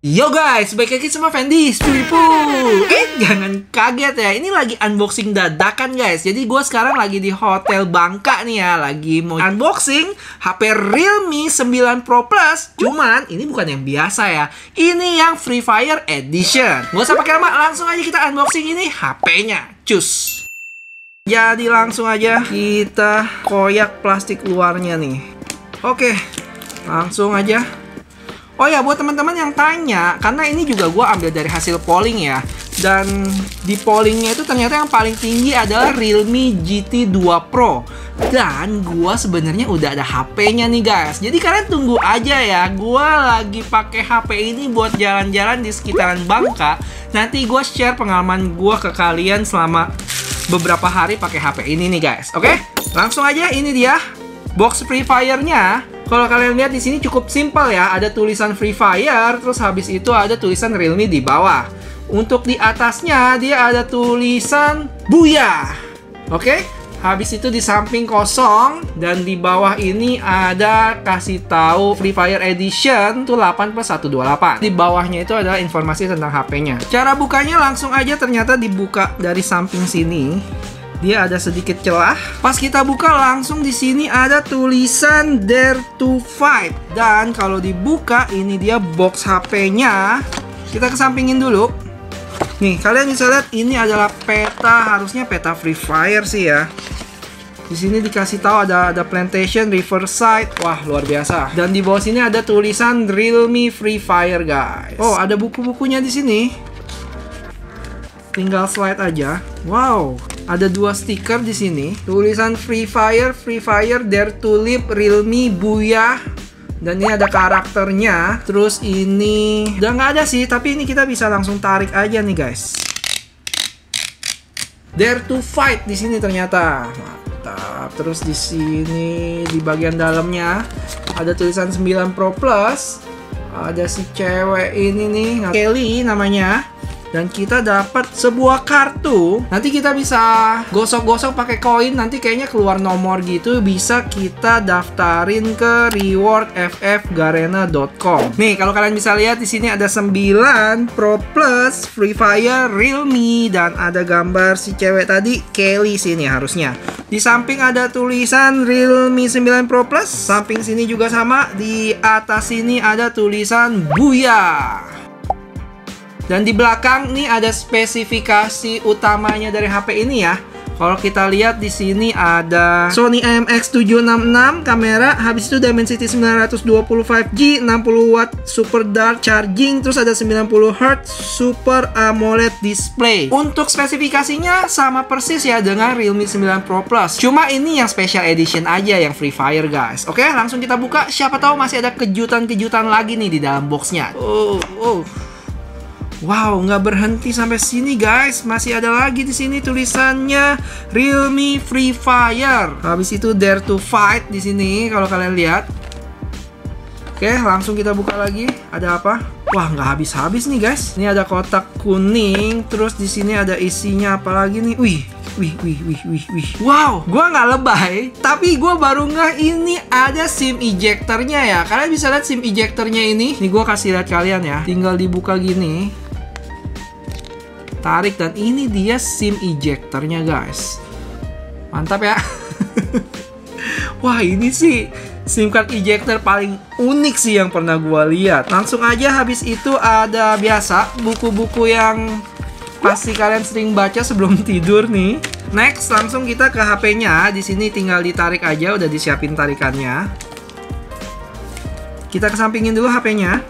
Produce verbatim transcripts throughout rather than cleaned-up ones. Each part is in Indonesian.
Yo guys, balik lagi sama Fendi Studipu. Eh, jangan kaget ya, ini lagi unboxing dadakan guys. Jadi gue sekarang lagi di Hotel Bangka nih ya, lagi mau unboxing H P Realme sembilan Pro Plus. Cuman ini bukan yang biasa ya, ini yang Free Fire Edition. Gak usah pakai lama, langsung aja kita unboxing ini H P-nya. Cus. Jadi langsung aja kita koyak plastik luarnya nih. Oke, langsung aja. Oh ya, buat teman-teman yang tanya, karena ini juga gue ambil dari hasil polling ya. Dan di pollingnya itu ternyata yang paling tinggi adalah Realme G T dua Pro. Dan gue sebenarnya udah ada H P-nya nih guys. Jadi kalian tunggu aja ya. Gue lagi pakai H P ini buat jalan-jalan di sekitaran Bangka. Nanti gue share pengalaman gue ke kalian selama beberapa hari pakai H P ini nih guys. Oke, langsung aja, ini dia box Free Fire-nya. Kalau kalian lihat di sini cukup simpel ya, ada tulisan Free Fire, terus habis itu ada tulisan Realme di bawah. Untuk di atasnya dia ada tulisan Booyah. Oke, habis itu di samping kosong dan di bawah ini ada kasih tahu Free Fire Edition tuh delapan plus seratus dua puluh delapan. Di bawahnya itu ada informasi tentang H P-nya. Cara bukanya langsung aja, ternyata dibuka dari samping sini. Dia ada sedikit celah. Pas kita buka langsung di sini ada tulisan Dare to Fight. Dan kalau dibuka ini dia box H P-nya. Kita kesampingin dulu. Nih, kalian bisa lihat ini adalah peta, harusnya peta Free Fire sih ya. Di sini dikasih tahu ada ada Plantation, Riverside. Wah, luar biasa. Dan di bawah sini ada tulisan Realme Free Fire, guys. Oh, ada buku-bukunya di sini. Tinggal slide aja. Wow, ada dua stiker di sini. Tulisan Free Fire, Free Fire, Dare to Live, Realme, Booyah. Dan ini ada karakternya. Terus ini udah nggak ada sih, tapi ini kita bisa langsung tarik aja nih guys. Dare to Fight di sini ternyata. Mantap. Terus di sini di bagian dalamnya ada tulisan sembilan Pro Plus. Ada si cewek ini nih, Kelly namanya. Dan kita dapat sebuah kartu. Nanti kita bisa gosok-gosok pakai koin. Nanti kayaknya keluar nomor gitu. Bisa kita daftarin ke reward f f garena dot com. Nih, kalau kalian bisa lihat di sini ada sembilan Pro Plus, Free Fire, Realme, dan ada gambar si cewek tadi, Kelly sini harusnya. Di samping ada tulisan Realme sembilan Pro Plus. Samping sini juga sama. Di atas sini ada tulisan Booyah. Dan di belakang nih ada spesifikasi utamanya dari H P ini ya. Kalau kita lihat di sini ada Sony I M X tujuh enam enam kamera, habis itu Dimensity sembilan ratus dua puluh lima G, enam puluh watt super dark charging, terus ada sembilan puluh hertz Super AMOLED display. Untuk spesifikasinya sama persis ya dengan Realme sembilan Pro Plus. Cuma ini yang special edition aja, yang Free Fire guys. Oke, langsung kita buka. Siapa tahu masih ada kejutan-kejutan lagi nih di dalam boxnya. Oh, oh. Wow, nggak berhenti sampai sini guys. Masih ada lagi di sini tulisannya Realme Free Fire. Habis itu Dare to Fight di sini kalau kalian lihat. Oke, langsung kita buka lagi. Ada apa? Wah, nggak habis-habis nih guys. Ini ada kotak kuning. Terus di sini ada isinya apa lagi nih? Wih, wih, wih, wih, wih, wih. Wow, gua nggak lebay, tapi gua baru nggak ini ada SIM ejectornya ya. Kalian bisa lihat SIM ejectornya ini. Nih gua kasih lihat kalian ya. Tinggal dibuka gini. Tarik, dan ini dia SIM ejectornya guys. Mantap ya. Wah, ini sih SIM card ejector paling unik sih yang pernah gua lihat. Langsung aja, habis itu ada biasa buku-buku yang pasti kalian sering baca sebelum tidur nih. Next, langsung kita ke H P-nya. Di sini tinggal ditarik aja, udah disiapin tarikannya. Kita kesampingin dulu H P-nya.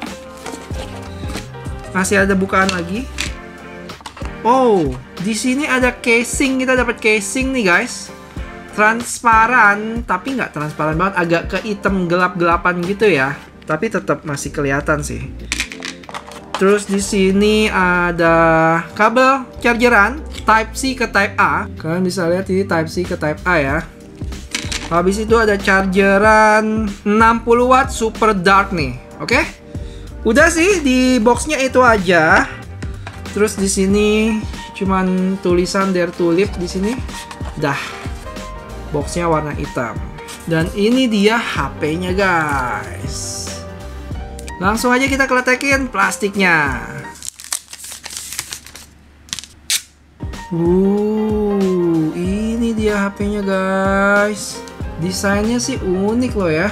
Masih ada bukaan lagi. Oh, di sini ada casing. Kita dapat casing nih guys. Transparan, tapi nggak transparan banget, agak ke hitam gelap-gelapan gitu ya. Tapi tetap masih kelihatan sih. Terus di sini ada kabel chargeran Type C ke Type A. Kalian bisa lihat ini Type C ke Type A ya. Habis itu ada chargeran enam puluh watt super dark nih. Oke? Udah sih, di boxnya itu aja. Terus di sini cuman tulisan Dare to Live di sini. Dah. Boxnya warna hitam. Dan ini dia H P-nya guys. Langsung aja kita kletekin plastiknya. Uh, ini dia H P-nya guys. Desainnya sih unik loh ya.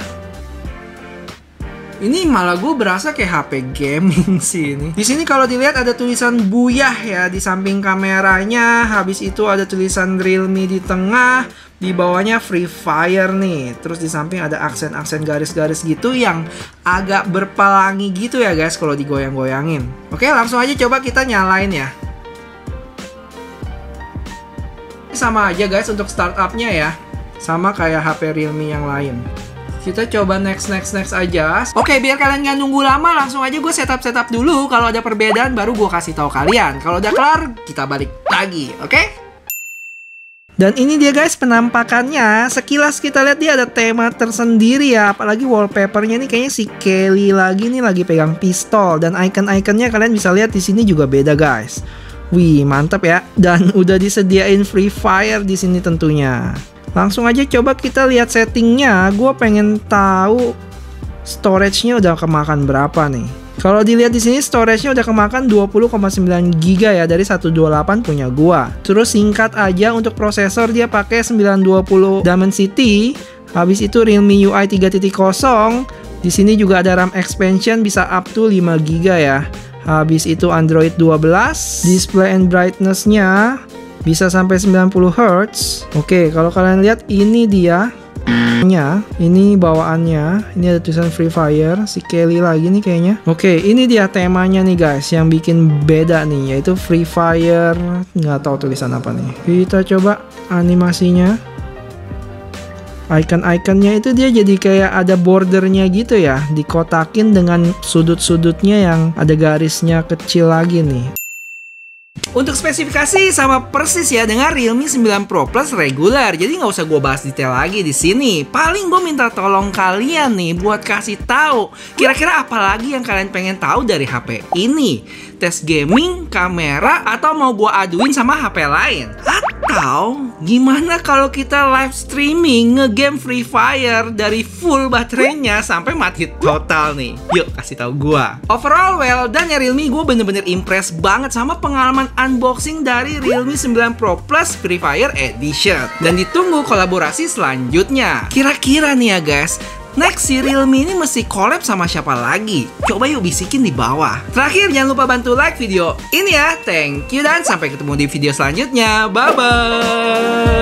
Ini malah gue berasa kayak H P gaming sih ini. Di sini kalau dilihat ada tulisan Buyah ya di samping kameranya. Habis itu ada tulisan Realme di tengah. Di bawahnya Free Fire nih. Terus di samping ada aksen-aksen garis-garis gitu yang agak berpelangi gitu ya guys kalau digoyang-goyangin. Oke, langsung aja coba kita nyalain ya. Sama aja guys untuk startupnya ya. Sama kayak H P Realme yang lain. Kita coba next, next, next aja. Oke, biar kalian nggak nunggu lama, langsung aja gue setup, setup dulu. Kalau ada perbedaan, baru gue kasih tahu kalian. Kalau udah kelar, kita balik lagi, oke? Dan ini dia guys penampakannya. Sekilas kita lihat dia ada tema tersendiri ya. Apalagi wallpapernya nih kayaknya si Kelly lagi nih lagi pegang pistol. Dan icon-iconnya kalian bisa lihat di sini juga beda guys. Wih, mantap ya. Dan udah disediain Free Fire di sini tentunya. Langsung aja coba kita lihat settingnya. Gue pengen tahu storage-nya udah kemakan berapa nih. Kalau dilihat di sini storage-nya udah kemakan dua puluh koma sembilan giga ya dari seratus dua puluh delapan punya gua. Terus singkat aja untuk prosesor dia pakai sembilan dua puluh Dimensity. Habis itu Realme U I tiga titik nol. Di sini juga ada RAM expansion bisa up to lima giga ya. Habis itu Android dua belas. Display and brightness-nya bisa sampai sembilan puluh hertz. Oke, kalau kalian lihat ini dia nya, ini bawaannya. Ini ada tulisan Free Fire, si Kelly lagi nih kayaknya. Oke, ini dia temanya nih guys yang bikin beda nih, yaitu Free Fire. Nggak tahu tulisan apa nih. Kita coba animasinya. Icon-iconnya itu dia jadi kayak ada bordernya gitu ya, dikotakin dengan sudut-sudutnya yang ada garisnya kecil lagi nih. Untuk spesifikasi sama persis ya dengan Realme sembilan Pro Plus regular. Jadi nggak usah gue bahas detail lagi di sini. Paling gue minta tolong kalian nih buat kasih tahu kira-kira apa lagi yang kalian pengen tahu dari H P ini. Tes gaming, kamera, atau mau gue aduin sama H P lain. Atau gimana kalau kita live streaming ngegame Free Fire dari full baterainya sampai mati total nih. Yuk kasih tahu gue. Overall well dan ya Realme, gue bener-bener impress banget sama pengalaman unboxing dari Realme sembilan Pro Plus Free Fire Edition. Dan ditunggu kolaborasi selanjutnya. Kira-kira nih ya guys, next si Realme ini mesti collab sama siapa lagi? Coba yuk bisikin di bawah. Terakhir jangan lupa bantu like video ini ya. Thank you dan sampai ketemu di video selanjutnya. Bye bye.